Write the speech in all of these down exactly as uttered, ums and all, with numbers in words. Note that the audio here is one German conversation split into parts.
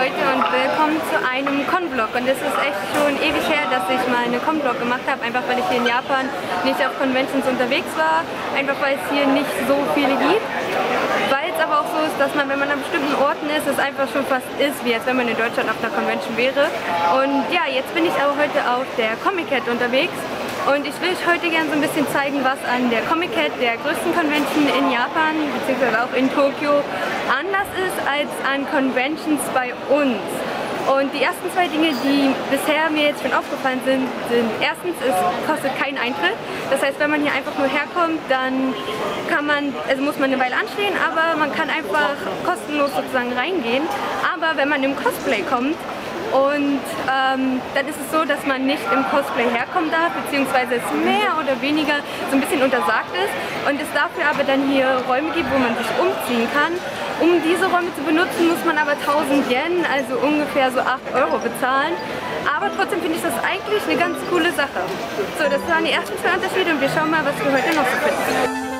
Leute und willkommen zu einem Con-Vlog. Und es ist echt schon ewig her, dass ich mal eine Con-Vlog gemacht habe, einfach weil ich hier in Japan nicht auf Conventions unterwegs war, einfach weil es hier nicht so viele gibt. Weil es aber auch so ist, dass man, wenn man an bestimmten Orten ist, es einfach schon fast ist, wie als wenn man in Deutschland auf einer Convention wäre. Und ja, jetzt bin ich aber heute auf der Comiket unterwegs. Und ich will euch heute gerne so ein bisschen zeigen, was an der Comiket, der größten Convention in Japan, beziehungsweise auch in Tokio, anders ist als an Conventions bei uns. Und die ersten zwei Dinge, die bisher mir jetzt schon aufgefallen sind, sind erstens, es kostet keinen Eintritt. Das heißt, wenn man hier einfach nur herkommt, dann kann man, also muss man eine Weile anstehen, aber man kann einfach kostenlos sozusagen reingehen. Aber wenn man im Cosplay kommt, und ähm, dann ist es so, dass man nicht im Cosplay herkommen darf, beziehungsweise es mehr oder weniger so ein bisschen untersagt ist und es dafür aber dann hier Räume gibt, wo man sich umziehen kann. Um diese Räume zu benutzen, muss man aber tausend Yen, also ungefähr so acht Euro bezahlen. Aber trotzdem finde ich das eigentlich eine ganz coole Sache. So, das waren die ersten zwei Unterschiede und wir schauen mal, was wir heute noch so finden.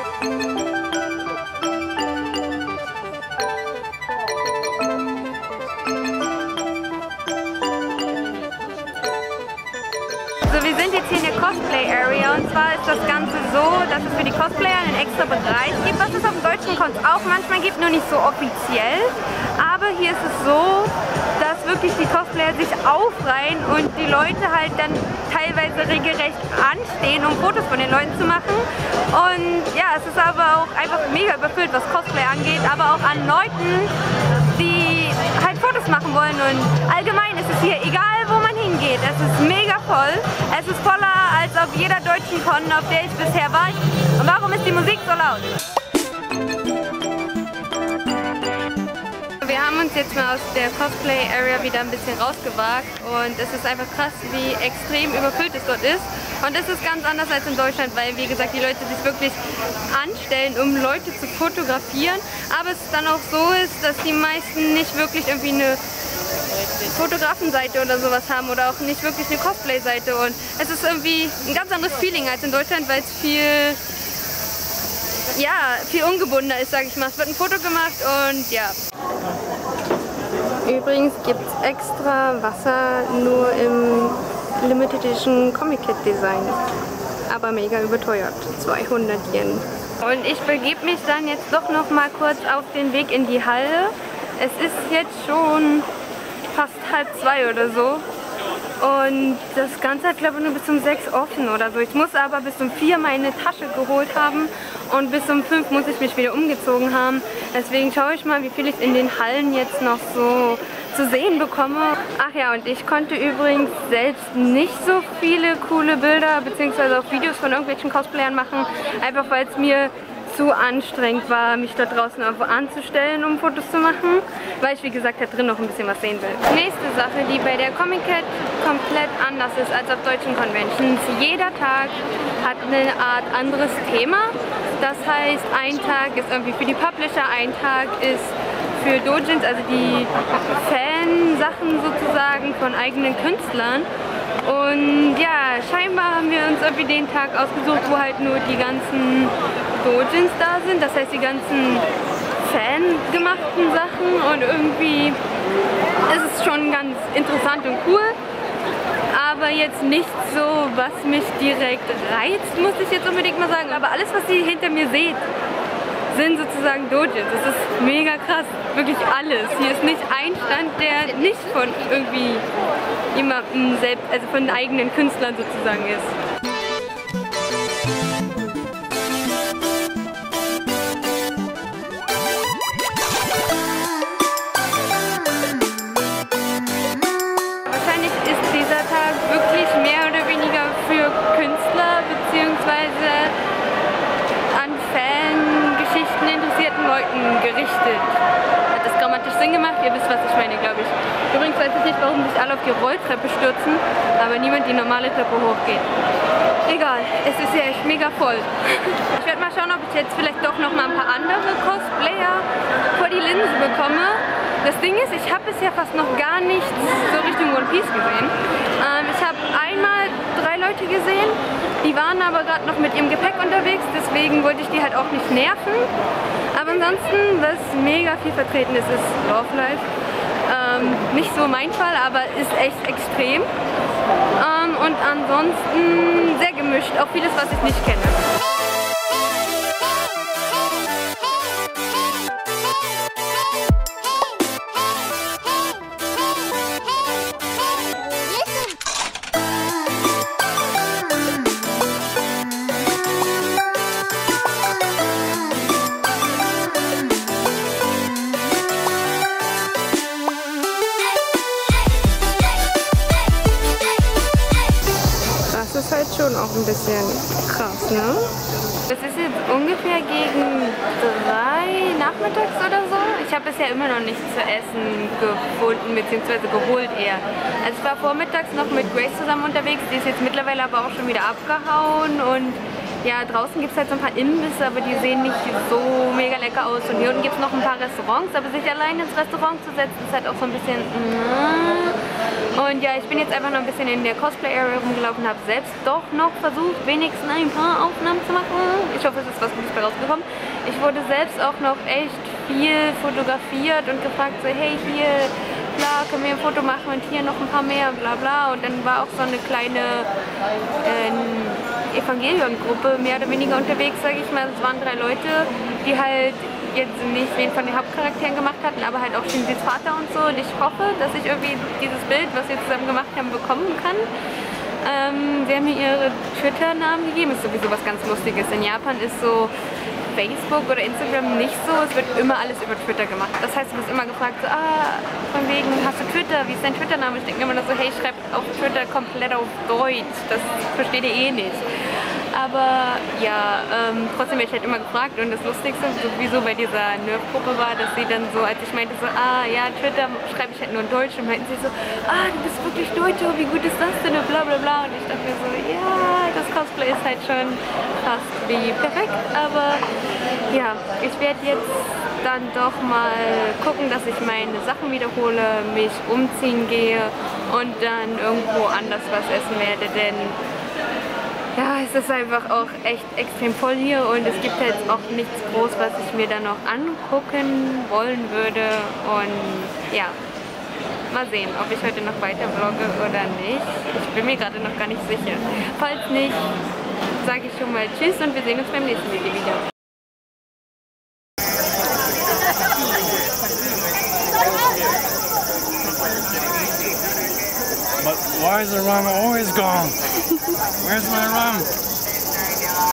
So, wir sind jetzt hier in der Cosplay-Area und zwar ist das Ganze so, dass es für die Cosplayer einen extra Bereich gibt, was es auf dem deutschen Cons auch manchmal gibt, nur nicht so offiziell. Aber hier ist es so, dass wirklich die Cosplayer sich aufreihen und die Leute halt dann teilweise regelrecht anstehen, um Fotos von den Leuten zu machen. Und ja, es ist aber auch einfach mega überfüllt, was Cosplay angeht, aber auch an Leuten, die halt Fotos machen wollen. Und allgemein ist es hier egal, wo man hingeht. Es ist mega voll. Es ist voller als auf jeder deutschen Con, auf der ich bisher war. Und warum ist die Musik so laut? Wir haben uns jetzt mal aus der Cosplay-Area wieder ein bisschen rausgewagt und es ist einfach krass, wie extrem überfüllt es dort ist. Und es ist ganz anders als in Deutschland, weil, wie gesagt, die Leute sich wirklich anstellen, um Leute zu fotografieren. Aber es dann auch so ist, dass die meisten nicht wirklich irgendwie eine Fotografenseite oder sowas haben oder auch nicht wirklich eine Cosplay-Seite. Und es ist irgendwie ein ganz anderes Feeling als in Deutschland, weil es viel, ja, viel ungebundener ist, sage ich mal. Es wird ein Foto gemacht und ja. Übrigens gibt es extra Wasser nur im Limited Edition Comiket Design, aber mega überteuert, zweihundert Yen. Und ich begebe mich dann jetzt doch noch mal kurz auf den Weg in die Halle. Es ist jetzt schon fast halb zwei oder so und das Ganze hat, glaube ich, nur bis um sechs offen oder so. Ich muss aber bis um vier meine Tasche geholt haben und bis um fünf muss ich mich wieder umgezogen haben. Deswegen schaue ich mal, wie viel ich in den Hallen jetzt noch so zu sehen bekomme. Ach ja, und ich konnte übrigens selbst nicht so viele coole Bilder bzw. auch Videos von irgendwelchen Cosplayern machen, einfach weil es mir zu anstrengend war, mich da draußen irgendwo anzustellen, um Fotos zu machen, weil ich, wie gesagt, da drin noch ein bisschen was sehen will. Nächste Sache, die bei der Comiket komplett anders ist als auf deutschen Conventions. Jeder Tag hat eine Art anderes Thema. Das heißt, ein Tag ist irgendwie für die Publisher, ein Tag ist für Doujins, also die Fansachen sozusagen von eigenen Künstlern. Und ja, scheinbar haben wir uns irgendwie den Tag ausgesucht, wo halt nur die ganzen Doujins da sind, das heißt die ganzen fangemachten Sachen und irgendwie ist es schon ganz interessant und cool, aber jetzt nicht so, was mich direkt reizt, muss ich jetzt unbedingt mal sagen, aber alles, was ihr hinter mir seht, sind sozusagen Doujins. Das ist mega krass, wirklich alles. Hier ist nicht ein Stand, der nicht von irgendwie jemandem selbst, also von eigenen Künstlern sozusagen ist. Wahrscheinlich ist dieser Tag wirklich mehr oder weniger für Künstler beziehungsweise an Fangeschichten interessierten Leuten gerichtet. Hat das grammatisch Sinn gemacht? Ihr wisst, was ich meine, glaube ich. Übrigens weiß ich nicht, warum sich alle auf die Rolltreppe stürzen, aber niemand die normale Treppe hochgeht. Egal, es ist ja echt mega voll. Ich werde mal schauen, ob ich jetzt vielleicht doch noch mal ein paar andere Cosplayer vor die Linse bekomme. Das Ding ist, ich habe bisher fast noch gar nichts so Richtung One Piece gesehen. Ähm, ich habe einmal drei Leute gesehen, die waren aber gerade noch mit ihrem Gepäck unterwegs, deswegen wollte ich die halt auch nicht nerven. Aber ansonsten, was mega viel vertreten ist, ist Love Live. Ähm, nicht so mein Fall, aber ist echt extrem. Ähm, und ansonsten sehr gemischt, auch vieles, was ich nicht kenne. Das ist halt schon auch ein bisschen krass, ne? Es ist jetzt ungefähr gegen drei nachmittags oder so. Ich habe bisher immer noch nichts zu essen gefunden, beziehungsweise geholt eher. Also ich war vormittags noch mit Grace zusammen unterwegs, die ist jetzt mittlerweile aber auch schon wieder abgehauen und ja, draußen gibt es halt so ein paar Imbisse, aber die sehen nicht so mega lecker aus. Und hier unten gibt es noch ein paar Restaurants, aber sich allein ins Restaurant zu setzen, ist halt auch so ein bisschen... Und ja, ich bin jetzt einfach noch ein bisschen in der Cosplay-Area rumgelaufen und habe selbst doch noch versucht, wenigstens ein paar Aufnahmen zu machen. Ich hoffe, es ist was Gutes bei rausgekommen. Ich wurde selbst auch noch echt viel fotografiert und gefragt, so hey, hier, bla, können wir ein Foto machen und hier noch ein paar mehr, bla bla. Und dann war auch so eine kleine... Äh, Evangelion-Gruppe mehr oder weniger unterwegs, sage ich mal. Es waren drei Leute, die halt jetzt nicht wen von den Hauptcharakteren gemacht hatten, aber halt auch Shinjis Vater und so. Und ich hoffe, dass ich irgendwie dieses Bild, was wir zusammen gemacht haben, bekommen kann. Ähm, sie haben mir ihre Twitter-Namen gegeben. Ist sowieso was ganz Lustiges. In Japan ist so Facebook oder Instagram nicht so. Es wird immer alles über Twitter gemacht. Das heißt, du wirst immer gefragt, so, ah, von wegen, hast du Twitter? Wie ist dein Twitter-Name? Ich denke immer nur so, hey, schreib auf Twitter komplett auf Deutsch. Das versteht ihr eh nicht. Aber ja, ähm, trotzdem werde ich halt immer gefragt und das Lustigste sowieso bei dieser Nerf-Gruppe war, dass sie dann so, als ich meinte so, ah ja, Twitter schreibe ich halt nur in Deutsch und meinten sie so, ah, du bist wirklich Deutsche, wie gut ist das denn und bla bla bla und ich dachte mir so, ja, das Cosplay ist halt schon fast wie perfekt, aber ja, ich werde jetzt dann doch mal gucken, dass ich meine Sachen wiederhole, mich umziehen gehe und dann irgendwo anders was essen werde, denn ja, es ist einfach auch echt extrem voll hier und es gibt jetzt auch nichts groß, was ich mir dann noch angucken wollen würde und ja, mal sehen, ob ich heute noch weiter vlogge oder nicht. Ich bin mir gerade noch gar nicht sicher. Falls nicht, sage ich schon mal Tschüss und wir sehen uns beim nächsten Video wieder. But why is the rum always gone? Where's my rum?